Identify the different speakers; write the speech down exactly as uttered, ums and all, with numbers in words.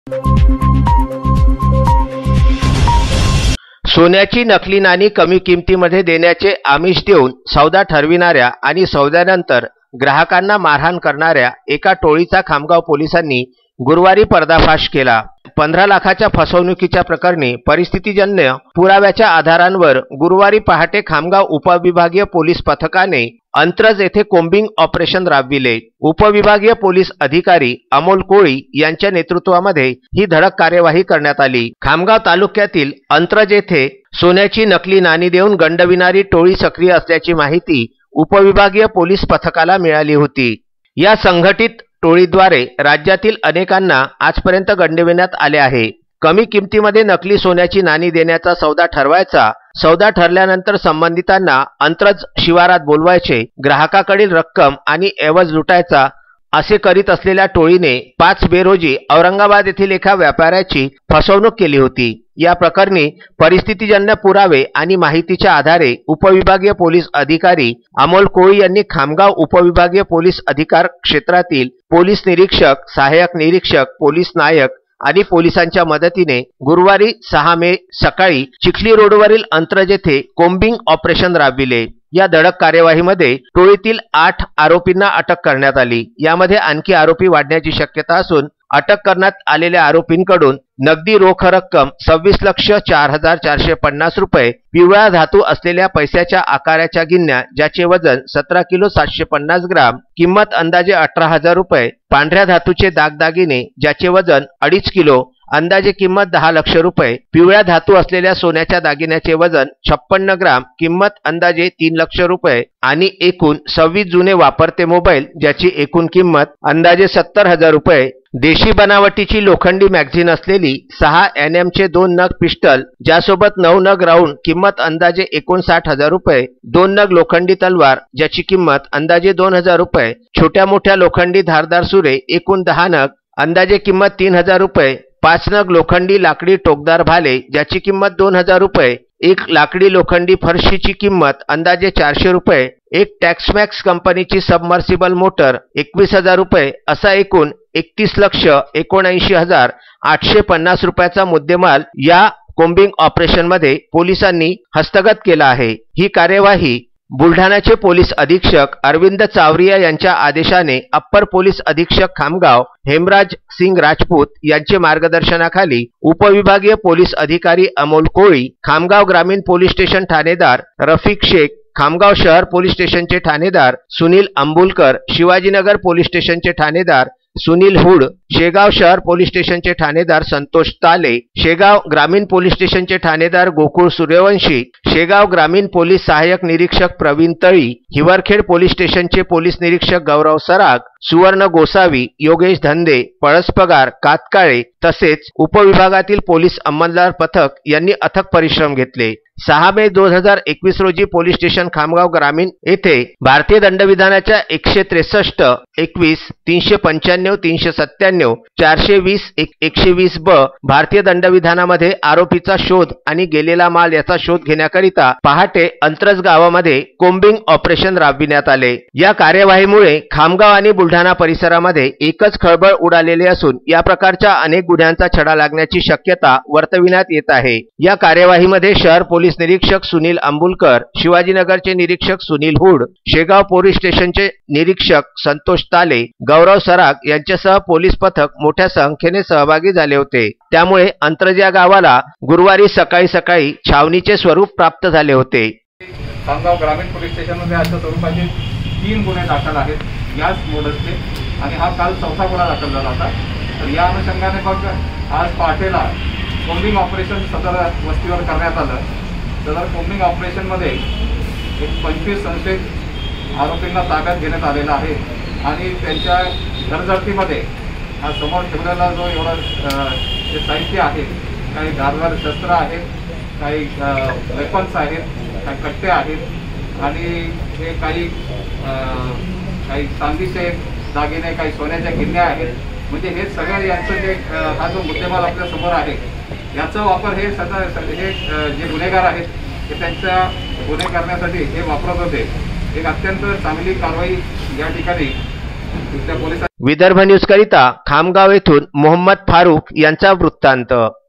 Speaker 1: सोन्याची नकली नाणी कमी किमतीमध्ये देण्याचे आमिष देऊन सौदा ठरविणाऱ्या आणि सौद्यानंतर ग्राहकांना मारहाण करणाऱ्या एका टोळीचा खामगाव पोलिसांनी गुरुवारी पर्दाफाश केला। पंधरा लाखाच्या फसवणुकीच्या प्रकरणी परिस्थितीजन्य पुराव्याच्या आधारांवर गुरुवारी पहाटे खामगाव उपविभागीय पोलीस पथकाने अंत्रज येथे कोम्बिंग ऑपरेशन राबविले। उपविभागीय पोलीस अधिकारी अमोल कोळी यांच्या नेतृत्वामध्ये ही धडक कार्यवाही करण्यात आली। खामगाव तालुक्यातील अंत्रज येथे सोन्याची नकली नाणी देऊन गंडविणारी टोळी सक्रिय असल्याची माहिती उपविभागीय पोलीस पथकाला मिळाली होती। या संघटित टोळीद्वारे राज्यातील अनेकांना आजपर्यंत गंडविण्यात आले आहे। कमी किमतीमध्ये नकली सोन्याची नाणी देण्याचा सौदा ठरवायचा, सौदा ठरल्यानंतर संबंधितांना अंत्रज शिवारात बोलवायचे, ग्राहकाकडील रक्कम आणि एवज लुटायचा असे करीत असलेल्या टोळीने पाच मे रोजी औरंगाबाद येथील एका व्यापाऱ्याची फसवणूक केली होती। या प्रकरणी परिस्थितीजन्य पुरावे आणि माहितीच्या आधारे उपविभागीय पोलीस अधिकारी अमोल कोळी यांनी खामगाव उपविभागीय पोलीस अधिकार क्षेत्रातील पोलीस निरीक्षक, सहाय्यक निरीक्षक, पोलीस नायक आणि पोलिसांच्या मदतीने गुरुवारी सहा मे सकाळी चिखली रोडवरील अंत्रज येथे कोम्बिंग ऑपरेशन राबविले। या धडक कार्यवाहीमध्ये टोळीतील आठ आरोपींना अटक करण्यात आली। यामध्ये आणखी आरोपी वाढण्याची शक्यता असून अटक करण्यात आलेल्या आरोपींकडून नगदी रोख रक्कम सव्वीस लक्ष चार हजार चारशे पन्नास रुपये, पिवळा धातू असलेल्या पैशाच्या आकाराच्या गिन्या ज्याचे वजन सतरा किलो सातशे पन्नास ग्राम, किंमत अंदाजे अठरा हजार रुपये, पांढऱ्या धातूचे दागदागिने ज्याचे वजन अडीच किलो, अंदाजे किंमत दहा लक्ष रुपये, पिवळ्या धातू असलेल्या सोन्याच्या दागिन्याचे वजन छप्पन्न ग्राम, किंमत अंदाजे तीन लक्ष रुपये आणि एकूण सव्वीस जुने वापरते मोबाईल ज्याची एकूण किंमत अंदाजे सत्तर हजार रुपये, देशी बनावटीची लोखंडी मॅगझिन असलेली सहा एन एम चे दोन नग पिस्टल ज्यासोबत नऊ नग राऊंड किंमत अंदाजे एकोणसाठ हजार रुपये, दोन नग लोखंडी तलवार ज्याची किंमत अंदाजे दोन हजार रुपये, छोट्या मोठ्या लोखंडी धारदार सुरे एकूण दहा नग अंदाजे किंमत तीन हजार रुपये, पाच नग लोखंडी लाकडी टोकदार भाले ज्याची किंमत दोन हजार रुपये, एक लाकडी लोखंडी फरशीची किंमत अंदाजे चारशे रुपये, एक टॅक्समॅक्स कंपनीची सबमर्सिबल मोटर एकवीस हजार रुपये असा एकूण एकतीस लक्ष एकोणऐंशी हजार आठशे पन्नास रुपयाचा मुद्देमाल या कोम्बिंग ऑपरेशन मध्ये पोलिसांनी हस्तगत केला आहे। ही कार्यवाही बुलढाण्याचे पोलीस अधीक्षक अरविंद चावरिया यांच्या आदेशाने अप्पर पोलीस अधीक्षक खामगाव हेमराज सिंग राजपूत यांचे मार्गदर्शनाखाली उपविभागीय पोलीस अधिकारी अमोल कोळी, खामगाव ग्रामीण पोलीस स्टेशन ठाणेदार रफिक शेख, खामगाव शहर पोलीस स्टेशनचे ठाणेदार सुनील अंबुलकर, शिवाजीनगर पोलीस स्टेशनचे ठाणेदार सुनील हुड, शेगाव शहर पोलीस स्टेशनचे ठाणेदार संतोष ताले, शेगाव ग्रामीण पोलीस स्टेशनचे ठाणेदार गोकुळ सूर्यवंशी, शेगाव ग्रामीण पोलीस सहाय्यक निरीक्षक प्रवीण तळी, हिवरखेड पोलीस स्टेशनचे पोलीस निरीक्षक गौरव सराग, सुवर्ण गोसावी, योगेश धंदे, पळसपगार, कातकाळे तसेच उपविभागातील पोलीस अंमलदार पथक यांनी अथक परिश्रम घेतले। सहा मे दोन हजार एकवीस रोजी पोलीस स्टेशन खामगाव ग्रामीण येथे भारतीय दंडविधानाच्या एकशे त्रेसष्ट, एकवीस, तीनशे पंच्याण्णव, तीनशे सत्त्याण्णव, चारशे वीस, एकशे वीस ब भारतीय दंडविधानामध्ये आरोपीचा शोध आणि गेलेला माल याचा शोध घेण्याकरिता पहाटे अंत्रज गावामध्ये कोम्बिंग ऑपरेशन राबविण्यात आले। या कार्यवाहीमुळे खामगाव आणि बुलढाणा परिसरामध्ये एकच खळबळ उडालेली असून या प्रकारच्या अनेक गुन्ह्यांचा छडा लागण्याची शक्यता वर्तविण्यात येत आहे। या कार्यवाहीमध्ये शहर पोलीस निरीक्षक सुनील अंबुलकर, शिवाजीनगरचे निरीक्षक सुनील हुड, शेगाव पोलीस स्टेशनचे निरीक्षक संतोष ताले, गौरव सराग यांच्यासह पोलीस पथक मोठ्या संख्येने सहभागी झाले होते। त्यामुळे अंत्रज या गावाला गुरुवारी सकाळी सकाळी छावणीचे स्वरूप प्राप्त झाले होते।
Speaker 2: खामगाव ग्रामीण पोलीस स्टेशनमध्ये अशा स्वरूपाचे तीन गुन्हे दाखल आहेत याच मोडसचे आणि हा काल चौथा गुन्हा दाखल झाला होता। तर या अनुषंगाने बघ आज पहाटेला कोम्बिंग ऑपरेशन सदर वस्तीवर करण्यात आलं। सदर कोम्बिंग ऑपरेशनमध्ये एक पंचवीस संशयित आरोपींना ताब्यात घेण्यात आलेला आहे आणि त्यांच्या घरझडतीमध्ये हा समोर ठेवलेला जो एवढा जे साहित्य आहे, काही धारदार शस्त्र आहेत, काही वेपन्स आहेत, काही कट्टे आहेत आणि हे काही काही चांदीचे दागिने, काही सोन्याच्या गिन्या आहेत। म्हणजे हे सगळं यांचं जे हा जो मुद्देमाल आपल्या समोर आहे याचा वापर हे सदा हे जे गुन्हेगार आहेत हे त्यांच्या गुन्हे करण्यासाठी हे वापरत होते। एक अत्यंत चांगली कारवाई या ठिकाणी तिथल्या पोलिसांनी
Speaker 1: विदर्भ न्यूज करिता खामगाव येथून मोहम्मद फारूक यांचा वृत्तांत।